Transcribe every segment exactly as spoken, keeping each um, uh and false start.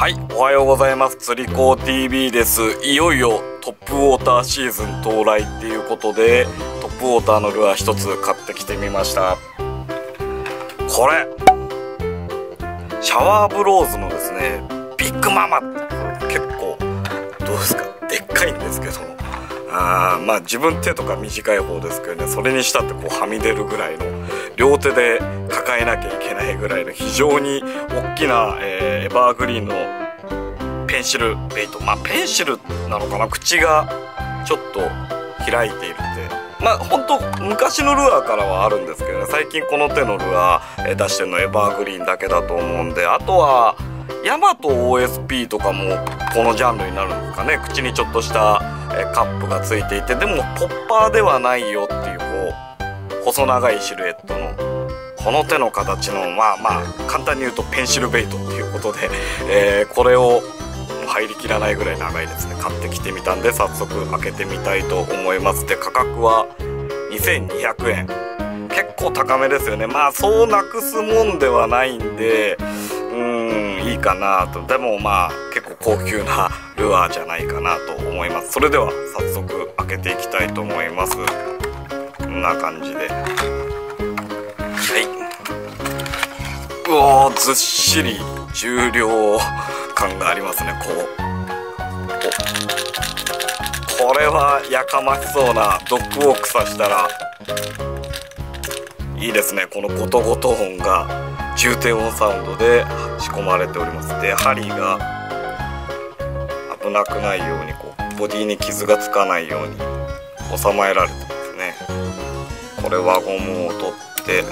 はい、おはようございます。釣り子 ティービー です。いよいよトップウォーターシーズン到来っていうことで、トップウォーターのルアー一つ買ってきてみました。これシャワーブローズのですね、ビッグママって結構どうですか、でっかいんですけど、あーまあ自分手とか短い方ですけどね、それにしたってこうはみ出るぐらいの、両手で抱えなきゃいけないぐらいの非常に大きな、えー、エバーグリーンのペンシルベイト。まあペンシルなのかな、口がちょっと開いているって、まあほんと昔のルアーからはあるんですけどね、最近この手のルアー、えー、出してるのエバーグリーンだけだと思うんで、あとはヤマト オーエスピー とかもこのジャンルになるんですかね。口にちょっとしたカップがついていて、でもポッパーではないよっていう、こう細長いシルエットのこの手の形の、まあまあ簡単に言うとペンシルベイトっていうことで、えー、これを入りきらないぐらい長いですね、買ってきてみたんで早速開けてみたいと思います。で価格はにせんにひゃくえん、結構高めですよね。まあそうなくすもんではないんで、うーんいいかなと。でもまあ結構高級なルアーじゃないかなと思います。それでは早速開けていきたいと思います。こんな感じで、はい、うおーずっしり重量感がありますね。こうこれはやかましそうなドッグウォークさせたらいいですね。このゴトゴト音が重低音サウンドで仕込まれております。で針が危なくないように、こうボディに傷がつかないように収まえられてますね。これ輪ゴムを取って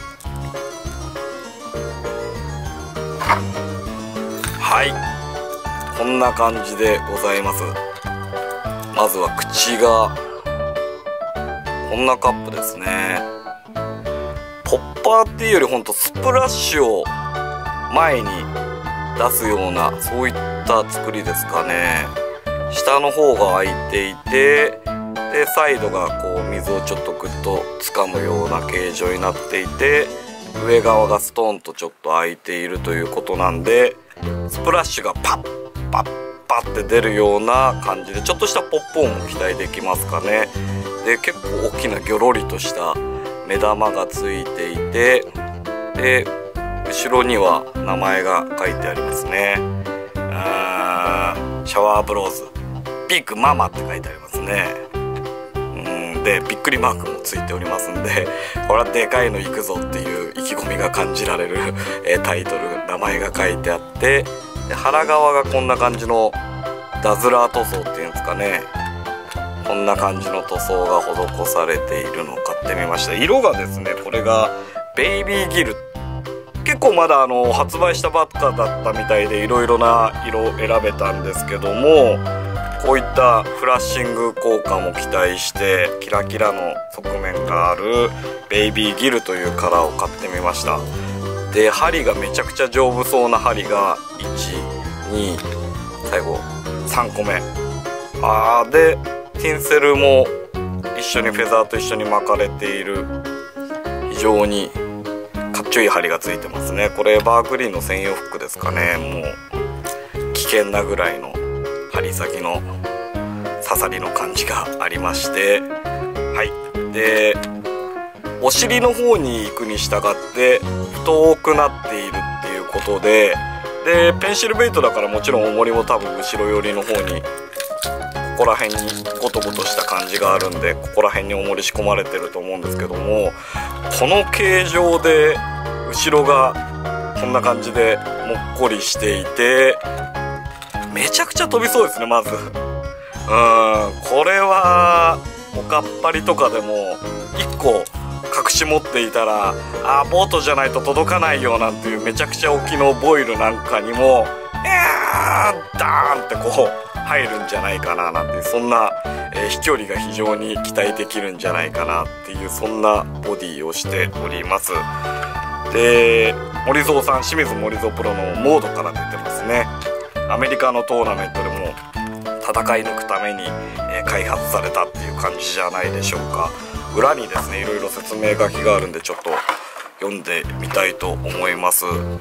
はい、こんな感じでございます。まずは口がこんなカップですね。ポッパーっていうよりほんとスプラッシュを前に出すような、そういった作りですかね。下の方が開いていて、でサイドがこう水をちょっとグッと掴むような形状になっていて、上側がストンとちょっと開いているということなんで、スプラッシュがパッパッパッって出るような感じで、ちょっとしたポップ音も期待できますかね。で結構大きなギョロリとした目玉がついていて、で後ろには名前が書いてありますね。あーシャワーブローズビッグママって書いてありますね。うんでびっくりマークもついておりますんで、これはでかいのいくぞっていう意気込みが感じられるえタイトル、名前が書いてあって、で腹側がこんな感じのダズラー塗装っていうんですかね。こんな感じの塗装が施されているのを買ってみました。色がですね、これがベイビーギル、結構まだあの発売したばっかだったみたいで、いろいろな色を選べたんですけども、こういったフラッシング効果も期待してキラキラの側面があるベイビーギルというカラーを買ってみました。で針がめちゃくちゃ丈夫そうな針がいち、に、最後さんこめ、あーでティンセルも一緒にフェザーと一緒に巻かれている、非常にかっちょいい針がついてますね。これバーグリーンの専用フックですかね。もう危険なぐらいの針先の刺さりの感じがありまして、はいでお尻の方に行くに従って太くなっているっていうことで、でペンシルベイトだからもちろん重りも多分後ろ寄りの方に、ここら辺にゴトゴトした感じがあるんで、ここら辺に重り仕込まれてると思うんですけども、この形状で後ろがこんな感じでもっこりしていて、めちゃくちゃ飛びそうですね。まずうーんこれはおかっぱりとかでもいっこ隠し持っていたら、あーボートじゃないと届かないよなんていうめちゃくちゃ大きのボイルなんかにもいやーダーンってこう入るんじゃないかななんていう、そんな、えー、飛距離が非常に期待できるんじゃないかなっていう、そんなボディをしております。で森蔵さん、清水森蔵プロのモードから出てますね。アメリカのトーナメントでも戦い抜くために、えー、開発されたっていう感じじゃないでしょうか。裏にですねいろいろ説明書きがあるんで、ちょっと読んでみたいと思います。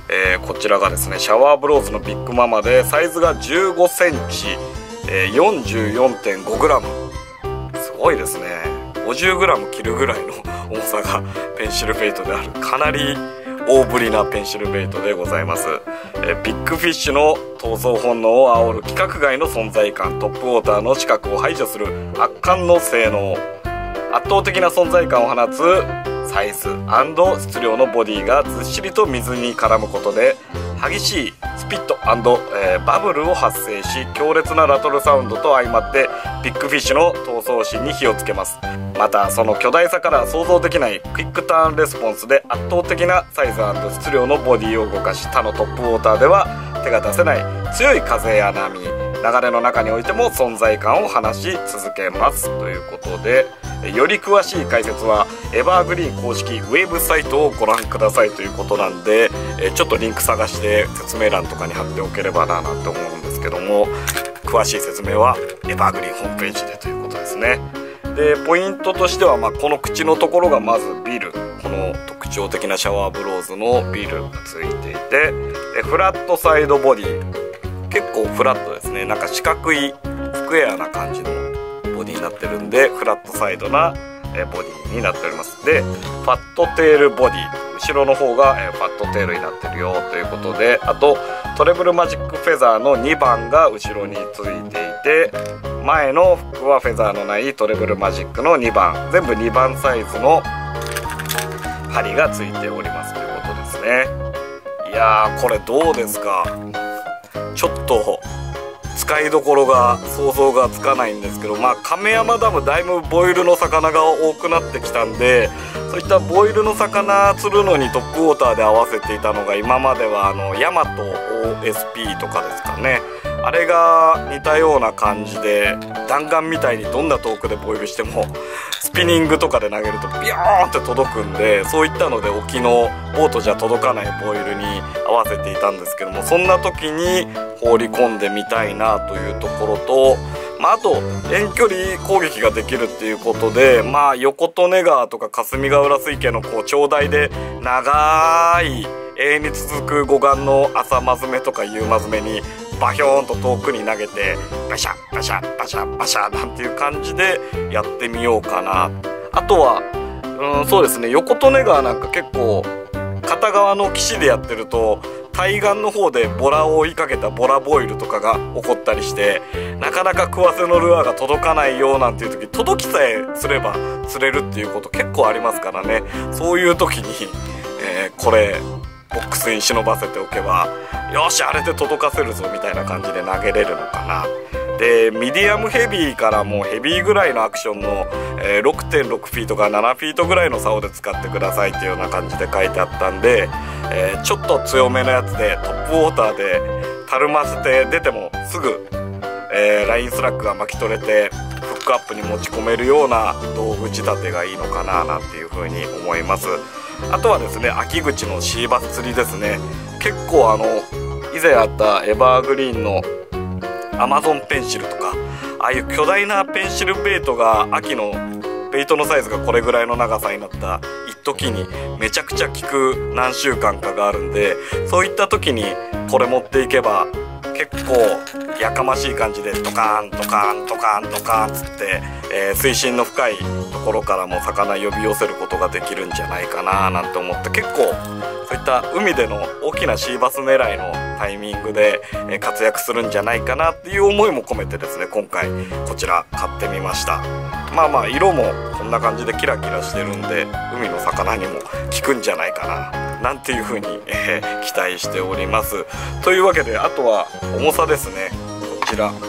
えー、こちらがですねシャワーブローズのビッグママでサイズがじゅうごセンチ、えー、よんじゅうよんてんごグラム、すごいですね。ごじゅうグラム切るぐらいの重さがペンシルベイトである、かなり大ぶりなペンシルベイトでございます。えー、ビッグフィッシュの闘争本能を煽る規格外の存在感、トップウォーターの視覚を排除する圧巻の性能、圧倒的な存在感を放つサイズ&質量のボディがずっしりと水に絡むことで激しいスピット&、えー、バブルを発生し、強烈なラトルサウンドと相まってビッグフィッシュの闘争心に火をつけます。またその巨大さから想像できないクイックターンレスポンスで圧倒的なサイズ&質量のボディを動かし、他のトップウォーターでは手が出せない強い風や波、流れの中においても存在感を放し続けますということで、より詳しい解説はエバーグリーン公式ウェブサイトをご覧くださいということなんで、ちょっとリンク探して説明欄とかに貼っておければななんて思うんですけども、詳しい説明はエバーグリーンホームページでということですね。でポイントとしては、まあ、この口のところがまずビル、この特徴的なシャワーブローズのビルがついていて、でフラットサイドボディ、結構フラットですね。なんか四角いスクエアな感じのボディになってるんで、フラットサイドなボディになっております。でファットテールボディ、後ろの方がファットテールになってるよということで、あとトレブルマジックフェザーのにばんが後ろについていて、前のフックはフェザーのないトレブルマジックのにばん、全部にばんサイズの針がついておりますということですね。いやーこれどうですか。ちょっと使いどころが想像がつかないんですけど、まあ亀山ダムだいぶボイルの魚が多くなってきたんで、そういったボイルの魚釣るのにトップウォーターで合わせていたのが、今まではあのヤマト オーエスピー とかですかね、あれが似たような感じで弾丸みたいにどんな遠くでボイルしてもスピニングとかで投げるとビヨーンって届くんで、そういったので沖のボートじゃ届かないボイルに合わせていたんですけども、そんな時に放り込んでみたいなというところと、まあ、あと遠距離攻撃ができるっていうことで、まあ、横利根川とか霞ヶ浦水系のこう長大で長い永遠に続く護岸の朝マズメとか夕マズメにバヒョーンと遠くに投げてバシャッバシャッバシャッバシャッなんていう感じでやってみようかな。あとはうんそうですね、横利根川なんか結構片側の岸でやってると対岸の方でボラを追いかけたボラボイルとかが起こったりして、なかなか食わせのルアーが届かないよなんていう時、届きさえすれば釣れるっていうこと結構ありますからね。そういう時に、えー、これボックスに忍ばせておけば、よしあれで届かせるぞみたいな感じで投げれるのかな。でミディアムヘビーからもうヘビーぐらいのアクションの、えー、ろくてんろくフィートからななフィートぐらいの竿で使ってくださいっていうような感じで書いてあったんで、えー、ちょっと強めのやつでトップウォーターでたるませて出てもすぐ、えー、ラインスラックが巻き取れてフックアップに持ち込めるような道具仕立てがいいのかななんていうふうに思います。あとはですね、秋口のシーバス釣りですね。結構あの以前あったエバーグリーンのアマゾンペンシルとか、ああいう巨大なペンシルベイトが秋のベイトのサイズがこれぐらいの長さになった一時にめちゃくちゃ効く何週間かがあるんで、そういった時にこれ持っていけば結構やかましい感じでドカーンドカーンドカーンドカーンつって、えー、水深の深いところからも魚呼び寄せることができるんじゃないかななんて思って、結構そういった海での大きなシーバス狙いのタイミングで活躍するんじゃないかなっていう思いも込めてですね、今回こちら買ってみました。まあまあ色もこんな感じでキラキラしてるんで海の魚にも効くんじゃないかななんていう風に、えー、期待しております。というわけで、あとは重さですね。こちら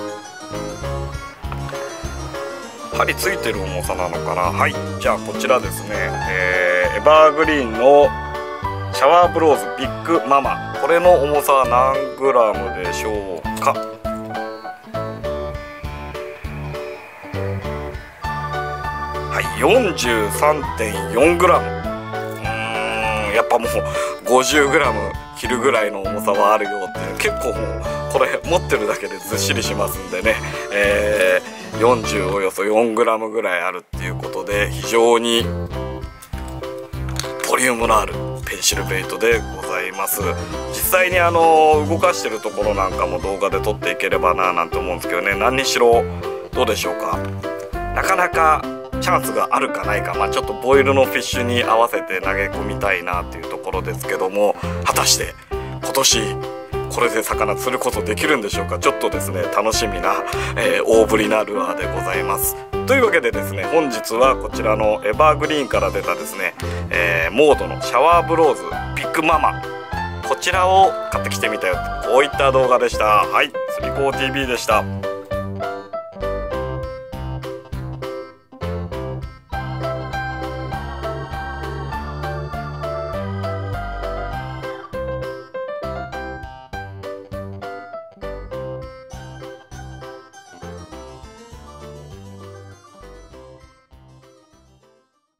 針ついてる重さなのかな。はい、じゃあこちらですね、えー、エバーグリーンのシャワーブローズビッグママ、これの重さは何グラムでしょうか。はい、よんじゅうさんてんよんグラム。うーん、やっぱもうごじゅうグラム切るぐらいの重さはあるよって、結構もうこれ持ってるだけでずっしりしますんでね、えー、よんじゅうおよそよんグラムぐらいあるっていうことで、非常にボリュームのあるペンシルベイトでございます。実際にあの動かしてるところなんかも動画で撮っていければななんて思うんですけどね。何にしろどうでしょうか。なかなかチャンスがあるかないか、まあ、ちょっとボイルのフィッシュに合わせて投げ込みたいなっていうところですけども、果たして今年これで魚釣ることできるんでしょうか。ちょっとですね楽しみな、えー、大ぶりなルアーでございます。というわけでですね、本日はこちらのエバーグリーンから出たですね、えー、モードのシャワーブローズビッグママ、こちらを買ってきてみたよ、こういった動画でした。はい、釣り子 ティーブイ でした。